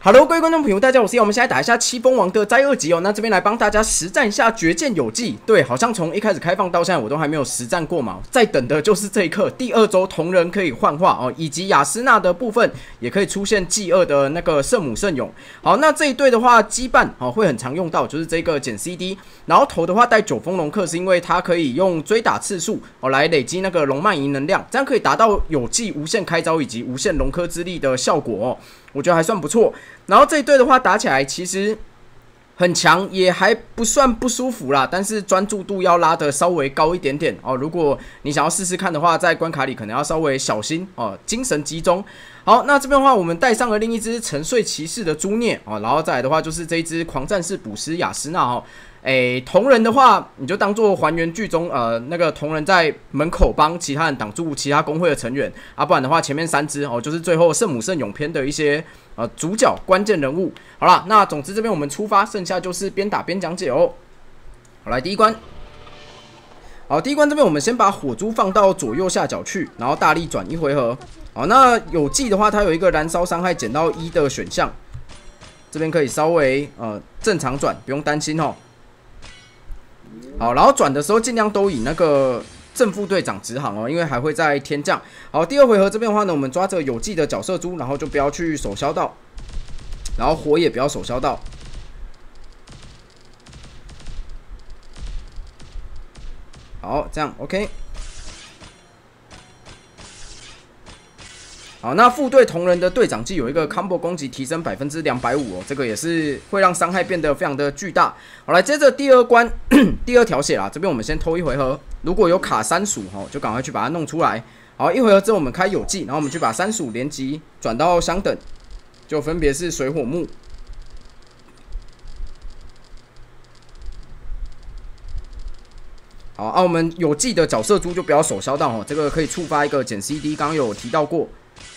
Hello， 各位观众朋友，大家好，我是耀，我们现在打一下七封王的灾2级哦。那这边来帮大家实战一下绝剑有技。对，好像从一开始开放到现在，我都还没有实战过嘛。在等的就是这一刻，第2周同人可以幻化哦，以及雅斯娜的部分也可以出现忌2的那个圣母圣勇。好，那这一队的话，羁绊哦会很常用到，就是这个减 CD。然后头的话带9封龙克，是因为它可以用追打次数哦来累积那个龙漫银能量，这样可以达到有技无限开招以及无限龙科之力的效果哦。我觉得还算不错。然后这一队的话打起来其实很强，也还不算不舒服啦，但是专注度要拉得稍微高一点点哦。如果你想要试试看的话，在关卡里可能要稍微小心哦，精神集中。好，那这边的话，我们带上了另一只沉睡骑士的诛孽哦，然后再来的话就是这一只狂战士捕食雅斯娜哦。同人的话，你就当做还原剧中那个同人在门口帮其他人挡住其他工会的成员啊，不然的话前面3只哦，就是最后圣母圣勇篇的一些主角关键人物。好啦，那总之这边我们出发，剩下就是边打边讲解哦。好，来第一关。好，第一关这边我们先把火珠放到左右下角去，然后大力转1回合。好，那有技的话，它有一个燃烧伤害减到1的选项，这边可以稍微正常转，不用担心哦。好，然后转的时候尽量都以那个正副队长直航哦，因为还会在天降。好，第2回合这边的话呢，我们抓着有技的角色珠，然后就不要去手消到，然后火也不要手消到。好，这样 OK。好，那副队同人的队长技有一个 combo 攻击提升250%哦，这个也是会让伤害变得非常的巨大。好，来接着第2关第2条血啦，这边我们先偷1回合，如果有卡3鼠哦，就赶快去把它弄出来。好，1回合之后我们开有技，然后我们去把3鼠连击转到相等，就分别是水火木。好，我们有技的角色珠就不要手消到哦，这个可以触发一个减 CD， 刚刚有提到过。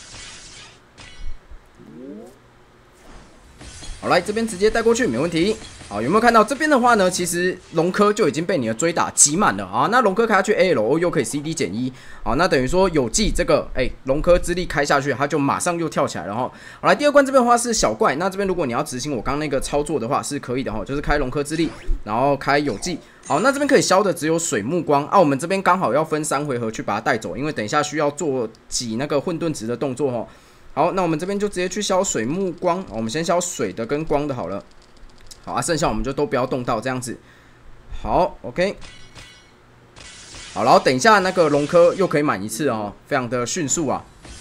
好，来这边直接带过去，没问题。好，有没有看到这边的话呢？其实龙科就已经被你的追打挤满了啊。那龙科开下去 ALO 又可以 CD 减1，好，那等于说有技这个龙科之力开下去，它就马上又跳起来了哈。好，来第2关这边的话是小怪，那这边如果你要执行我刚那个操作的话是可以的哈，就是开龙科之力，然后开有技。好，那这边可以消的只有水木光啊。我们这边刚好要分3回合去把它带走，因为等一下需要做挤那个混沌值的动作哈。好，那我们这边就直接去消水木光，我们先消水的跟光的好了。好啊，剩下我们就都不要动到这样子。好 ，OK。好，然后等一下那个龙科又可以满1次哦，非常的迅速啊。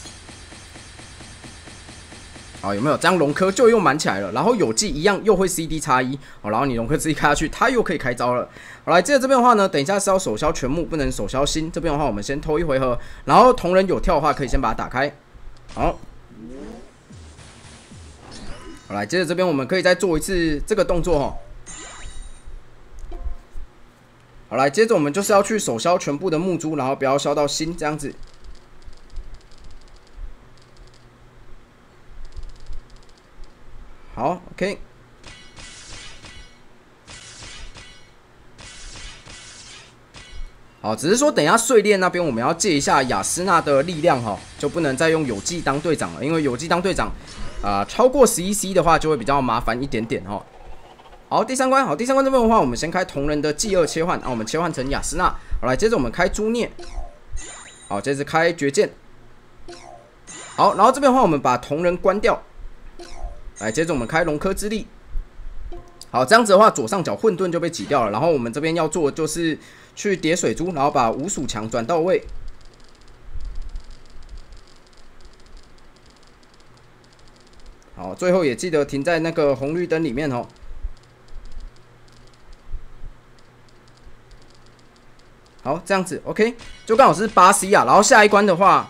好，有没有这样龙科就又满起来了？然后有技一样又会 CD 差1，好，然后你龙科自己开下去，它又可以开招了。好，来接着这边的话呢，等一下是要手消全木，不能手消星。这边的话我们先偷1回合，然后同人有跳的话可以先把它打开。好。好，来，接着这边我们可以再做一次这个动作哈。好，来，接着我们就是要去手消全部的木珠，然后不要消到心这样子。好 ，OK。好，只是说等一下碎裂那边我们要借一下雅斯娜的力量哈，就不能再用有技当队长了，因为有技当队长。超过11C 的话就会比较麻烦一点点哦。好，第3关，好，第3关这边的话，我们先开同人的忌2切换，我们切换成雅斯娜。好，来，接着我们开诛孽，好，接着开绝剑。好，然后这边的话，我们把同人关掉，来，接着我们开龙科之力。好，这样子的话，左上角混沌就被挤掉了。然后我们这边要做的就是去叠水珠，然后把5鼠强转到位。好，最后也记得停在那个红绿灯里面哦。好，这样子 OK， 就刚好是8C 啊。然后下一关的话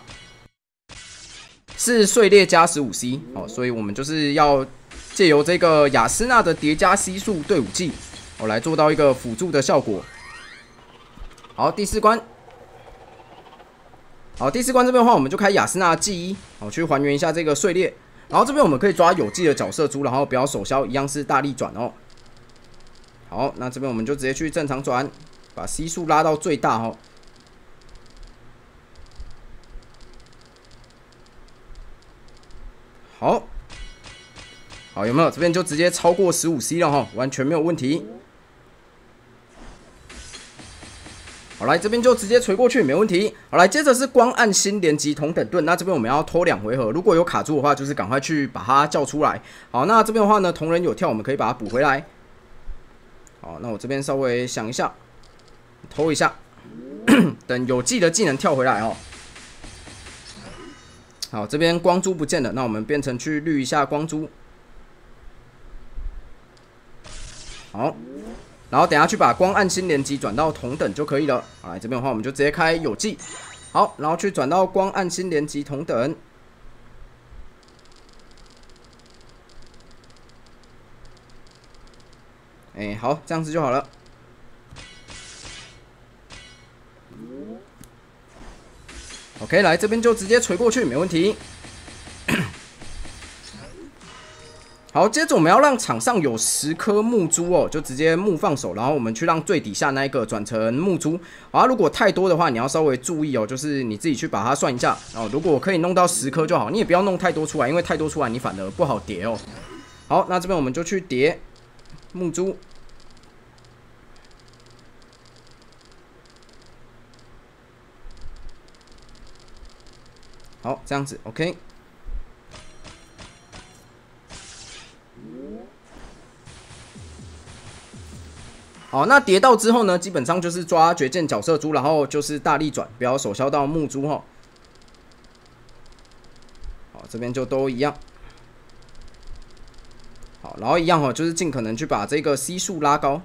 是碎裂加15C， 哦，所以我们就是要借由这个雅斯娜的叠加 C 数对武技，我来做到一个辅助的效果。好，第4关。好，第4关这边的话，我们就开雅斯娜的技1，好，去还原一下这个碎裂。然后这边我们可以抓有技的角色珠，然后不要手消，一样是大力转哦。好，那这边我们就直接去正常转，把 C 数拉到最大哦。好， 好，有没有？这边就直接超过15C 了哈，完全没有问题。好，来这边就直接锤过去，没问题。好，来接着是光暗星连击同等盾，那这边我们要拖2回合，如果有卡住的话，就是赶快去把它叫出来。好，那这边的话呢，同人有跳，我们可以把它补回来。好，那我这边稍微想一下，偷一下，等有技的技能跳回来哦。好，这边光珠不见了，那我们变成去绿一下光珠。好，然后等下去把光暗星连击转到同等就可以了。好，来这边的话，我们就直接开有技。好，然后去转到光暗星连击同等。好，这样子就好了。OK， 来这边就直接锤过去，没问题。好，接着我们要让场上有10颗木珠哦，就直接木放手，然后我们去让最底下那一个转成木珠。好，如果太多的话，你要稍微注意哦，就是你自己去把它算一下。哦，如果可以弄到10颗就好，你也不要弄太多出来，因为太多出来你反而不好叠哦。好，那这边我们就去叠木珠。好，这样子 ，OK。好，那叠到之后呢，基本上就是抓绝剑角色珠，然后就是大力转，不要手削到木珠哈。好，这边就都一样。好，然后一样哈，就是尽可能去把这个 C 数拉高。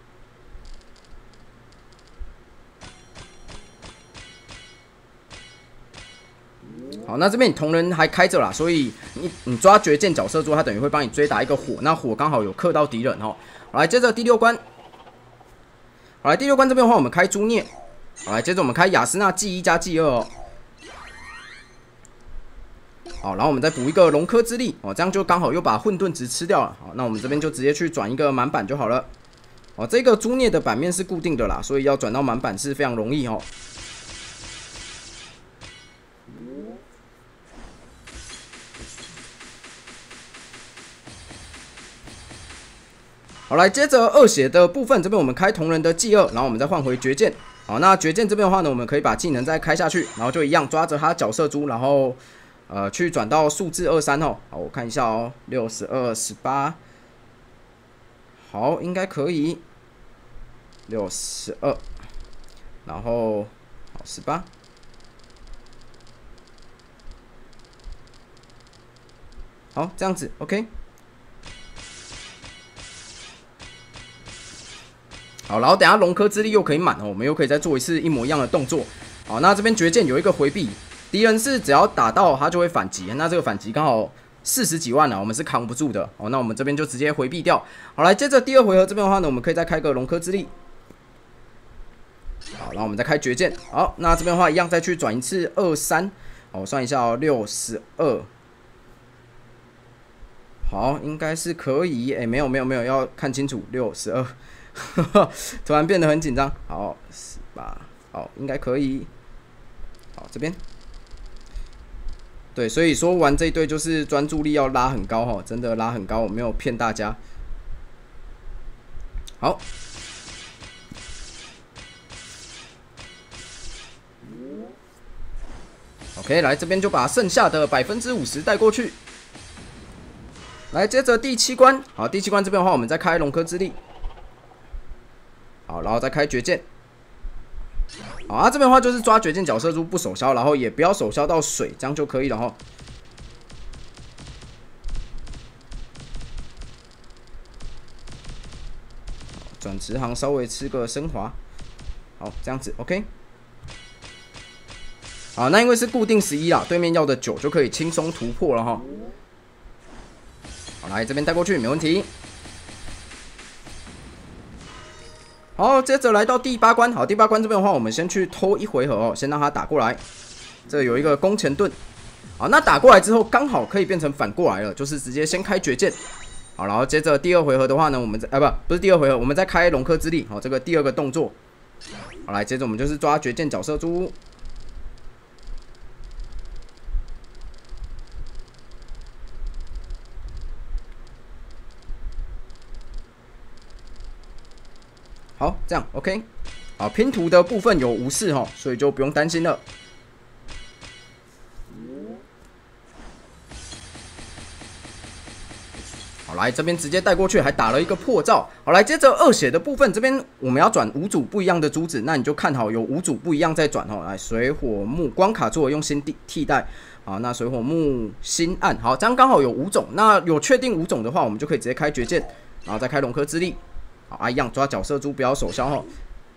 好，那这边你同人还开着啦，所以你抓绝剑角色珠，它等于会帮你追打一个火，那火刚好有克到敌人哈。好，来接着第6关。好，来第6关这边的话，我们开诛孽。好，来接着我们开雅斯娜技1加技2哦。好，然后我们再补一个龙科之力哦，这样就刚好又把混沌值吃掉了。好，那我们这边就直接去转一个满版就好了。哦，这个诛孽的版面是固定的啦，所以要转到满版是非常容易哦。好，来接着2血的部分，这边我们开同人的技2，然后我们再换回绝剑。好，那绝剑这边的话呢，我们可以把技能再开下去，然后就一样抓着他角色珠，然后去转到数字23哦。好，我看一下哦，62、18，好，应该可以。62，然后好18，好，这样子 ，OK。好，然后等下龙科之力又可以满哦，我们又可以再做一次一模一样的动作。好，那这边绝剑有一个回避，敌人是只要打到他就会反击，那这个反击刚好40几万啊，我们是扛不住的。哦，那我们这边就直接回避掉。好，来接着第2回合这边的话呢，我们可以再开个龙科之力。好，然后我们再开绝剑。好，那这边的话一样再去转一次23。好，我算一下哦，62。好，应该是可以。没有，要看清楚62。突然变得很紧张。好，18，好，应该可以。好，这边。对，所以说玩这一队就是专注力要拉很高哈，真的拉很高，我没有骗大家。好。OK， 来这边就把剩下的50%带过去。来，接着第7关。好，第7关这边的话，我们再开龙科之力。好，然后再开绝剑。好，啊，这边的话就是抓绝剑角色珠不手削，然后也不要手削到水，这样就可以了哈。转职行稍微吃个升华。好，这样子 OK。好，那因为是固定11啦，对面要的9就可以轻松突破了哈。好，来这边带过去没问题。好，接着来到第8关。好，第8关这边的话，我们先去偷1回合哦，先让他打过来。这有一个攻前盾。好，那打过来之后，刚好可以变成反过来了，就是直接先开绝剑。好，然后接着第2回合的话呢，我们不是第2回合，我们再开龙科之力。好，这个第2个动作。好，来接着我们就是抓绝剑角色珠。 好，这样 OK。好，拼图的部分有无视哈，所以就不用担心了。好，来这边直接带过去，还打了一个破罩。好，来接着二血的部分，这边我们要转5组不一样的珠子，那你就看好有5组不一样再转哦。来，水火木光卡住了，用新替代。好，那水火木新暗，好，这样刚好有5种。那有确定5种的话，我们就可以直接开绝剑，然后再开龙科之力。好，一样抓角色珠，不要手消哈。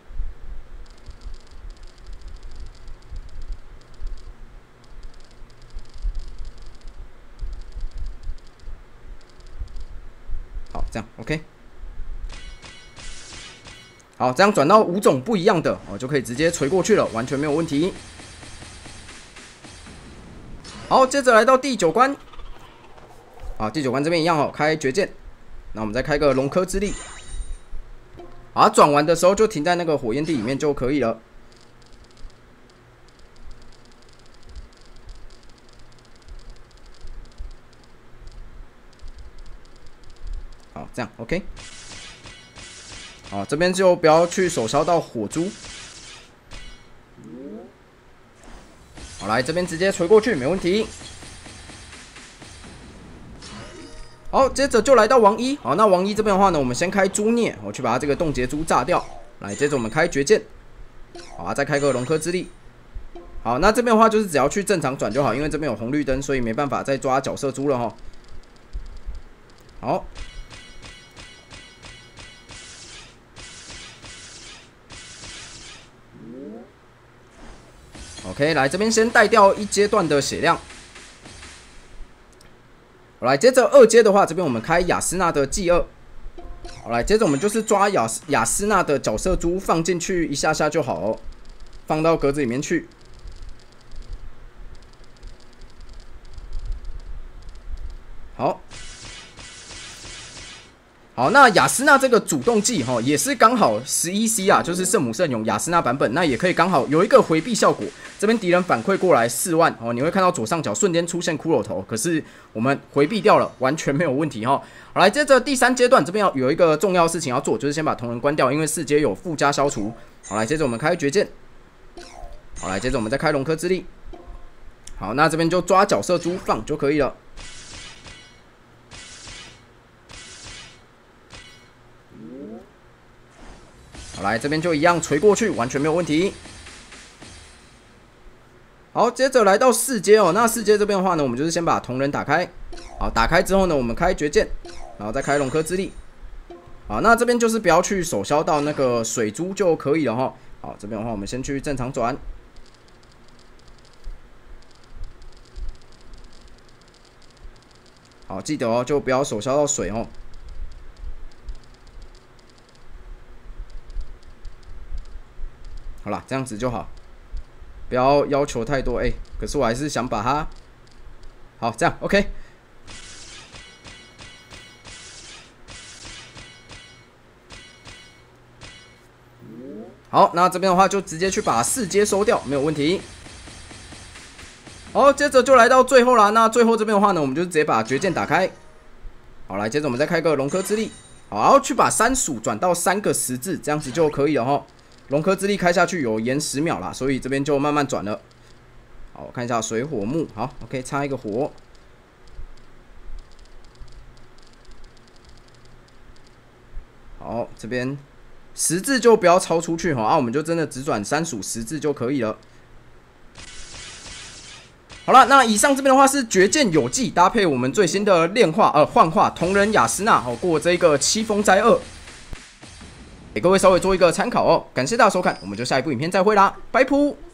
好，这样 OK。好，这样转到5种不一样的，就可以直接锤过去了，完全没有问题。好，接着来到第9关。好，第9关这边一样哦，开绝剑。那我们再开个龙科之力。好，转完的时候就停在那个火焰地里面就可以了。好，这样 OK。好，这边就不要去手烧到火珠。好，来这边直接锤过去，没问题。好，接着就来到王一。好，那王一这边的话呢，我们先开诛孽，我去把它这个冻结珠炸掉。来，接着我们开绝剑。好，再开个龙科之力。好，那这边的话就是只要去正常转就好，因为这边有红绿灯，所以没办法再抓角色珠了哈。好。OK， 来这边先带掉1阶段的血量。好，来接着2阶的话，这边我们开雅斯娜的祭2。好，来接着我们就是抓雅斯娜的角色珠放进去一下下就好哦，放到格子里面去。好。好，那雅斯娜这个主动技也是刚好11C 啊，就是圣母圣勇雅斯娜版本，那也可以刚好有一个回避效果。这边敌人反馈过来4万哦，你会看到左上角瞬间出现骷髅头，可是我们回避掉了，完全没有问题哈。好，来接着第3阶段这边要有一个重要事情要做，就是先把同人关掉，因为4阶有附加消除。好，来接着我们开绝剑。好，来接着我们再开龙科之力。好，那这边就抓角色珠放就可以了。好，来这边就一样锤过去，完全没有问题。好，接着来到4阶哦。那4阶这边的话呢，我们就是先把同人打开。好，打开之后呢，我们开绝剑，然后再开龙科之力。好，那这边就是不要去手消到那个水珠就可以了哈。好，这边的话我们先去正常转。好，记得哦，就不要手消到水哦。好啦，这样子就好。不要要求太多，可是我还是想把它，好，这样 OK。好，那这边的话就直接去把4阶收掉，没有问题。好，接着就来到最后啦。那最后这边的话呢，我们就直接把绝剑打开。好，来，接着我们再开个龙科之力，好，然后去把3鼠转到3个10字，这样子就可以了哈。龙科之力开下去有延10秒啦，所以这边就慢慢转了。好，我看一下水火木，好 ，OK， 插一个火。好，这边10字就不要超出去哈，我们就真的只转3鼠10字就可以了。好了，那以上这边的话是绝剑有技搭配我们最新的幻化同人雅斯娜，过这个7风灾2。给各位稍微做一个参考哦，感谢大家收看，我们就下一部影片再会啦，拜拜。